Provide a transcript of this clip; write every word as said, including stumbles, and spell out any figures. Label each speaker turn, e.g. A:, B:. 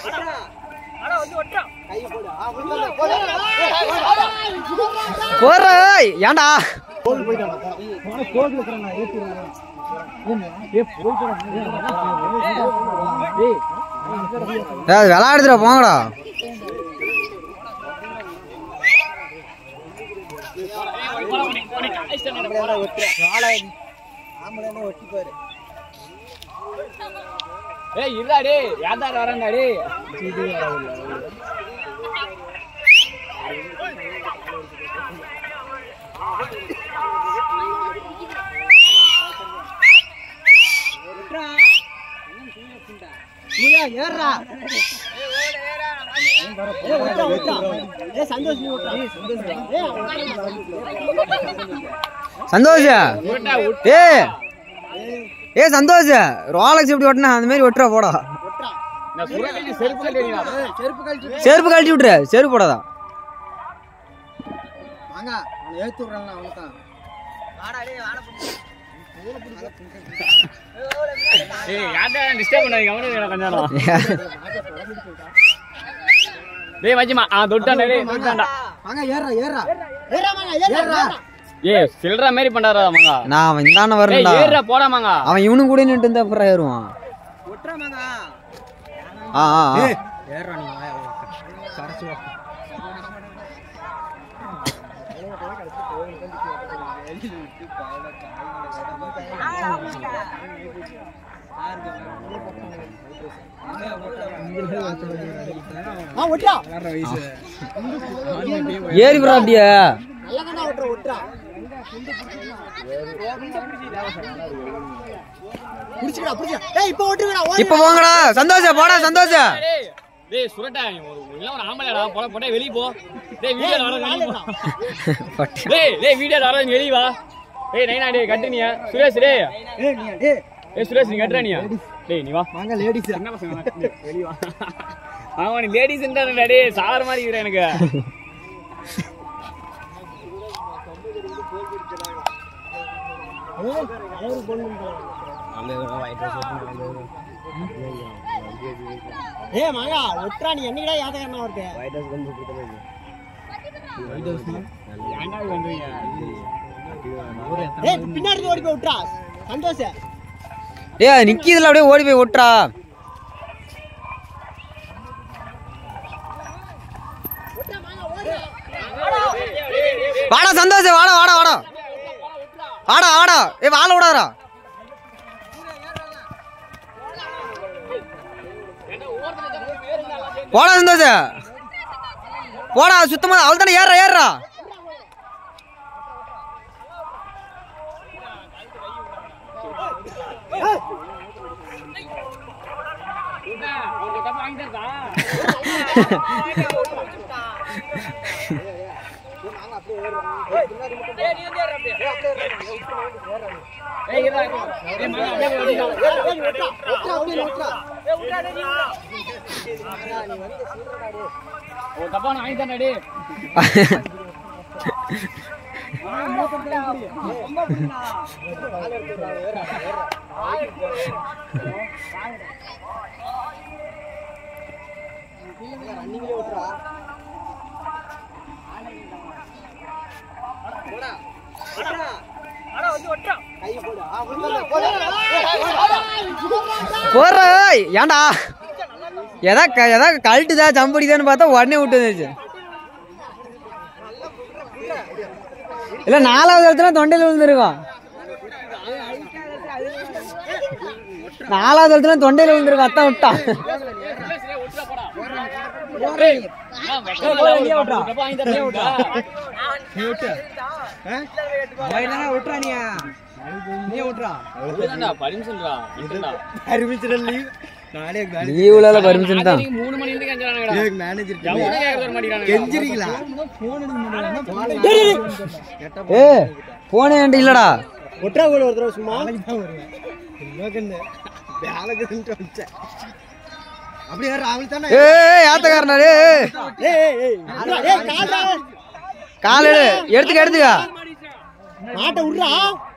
A: போற ஏன்டா விளையாடுற போங்கடா.
B: ஏய் இல்லடா யாதார் வரங்கடா.
C: ஏறா
A: சந்தோஷ் ஏ ஏ சந்தோஷ் ரோலக்ஸ் எப்படி ஓட்டினா அந்த மாதிரி ஒட்டுறா போடா. செருப்பு கழட்டி விட்டுரு செருப்பு போடாதா.
B: சில்ற மாதிரி பண்றாரா மங்க.
A: நான் அவன் இந்தான வரேன்டா.
B: ஏறா போடா மங்க.
A: அவன் இவனு கூட நின்னு இருந்தா அப்புறம் ஏறுவான்.
C: ஒட்றா மங்க.
A: ஆ ஆ
C: ஏறா நீ வாயா சரசு வா. ஆ ஒட்றா.
A: ஏறி வரா அப்படியே.
C: நல்லகனா ஒட்றா ஒட்றா. புடிச்சுடா புடிச்சு. ஏய் இப்போ ஓட்டுங்கடா.
A: இப்போ போங்கடா சந்தோஷ் போடா சந்தோஷ்.
B: டேய் சுரட்டா இல்ல ஒரு ஆம்பளடா போட போடா வெளிய போ. டேய் வீடியோ வர வெளிய போ. டேய் டேய் வீடியோ வர வெளிய வா. டேய் நைனா டேய் கட்டுனியா சுரேஷ் டேய்.
C: ஏய் நீ டேய்
B: ஏய் சுரேஷ் நீ கட்டறனியா. டேய் நீ வா.
C: வாங்க லேடிஸ்
B: என்ன பசங்க வெளிய வா. ஆமா நீ லேடிஸ் என்றடா டேய் சார் மாதிரி இருக்கற எனக்கு.
C: ஏ மகா ஒட்றா நீ என்னடா யாதகரனா வரதே. வைட் ஹவுஸ் வந்து குடுத்தே. வைட் ஹவுஸ்
B: ஏன்டா வந்தீங்க.
C: ஏய் பின்னாடி ஓடி போய் ஒட்றா சந்தோஷ்.
A: டேய் நிக்கிதுல அப்படியே ஓடி போய் ஒட்றா.
C: ஒட்றா மகா ஓடு.
A: வாடா சந்தோஷ் வாடா வாடா வாடா வாடா வாடா. ஏ வாள விடாதடா. போடா சந்தோஷ் போடா சுத்தமா அவள் தானே ஏறா ஏறா. போற ஏன்டா எதா எதா கழட்டுதா சம்படிதான்னு பார்த்தா உடனே விட்டு வந்துருச்சு. இல்ல நாலாவது இடத்துல தொண்டையில விழுந்துருக்கும். நாலாவது இடத்துல தொண்டையில விழுந்துருக்கும். அத்தான் விட்டான். லீவ்ல பர்மிஷன் தான். ஏ போனே ஏன்டி இல்லடா.
C: ஒட்றா கூட ஒரு தடவை சும்மா அப்படியே ராகுல் தானே.
A: ஏய் ஆத்தக்காரனா டேய்.
C: ஏய் ஏய் ஏய் கால்
A: கால் எடு எடுத்துக்க எடுத்துக்க.
C: மாட்ட உட்றா.